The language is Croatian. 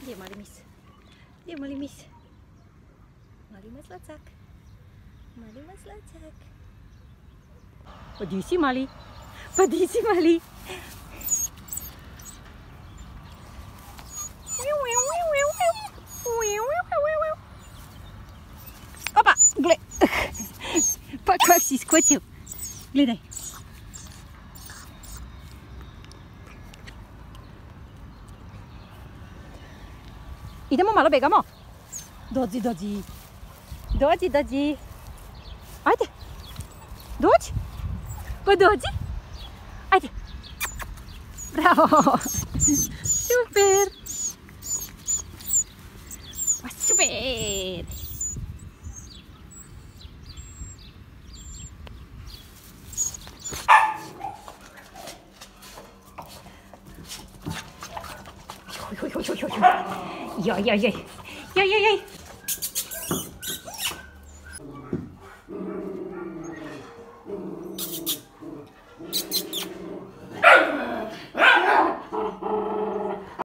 Gdzie Mali Miss? Gdzie Mali Miss? Mali Maslacak. Mali Maslacak. Padisi Mali. Padisi Mali. Opa, gle. Pa kak si skočil. Gledaj. Idemo malo, begamo. Dođi, dođi. Dođi, dođi. Ajde. Dođi. Pa dođi. Ajde. Bravo. Super. Pa super. Joj, joj, joj. Joj, joj, joj.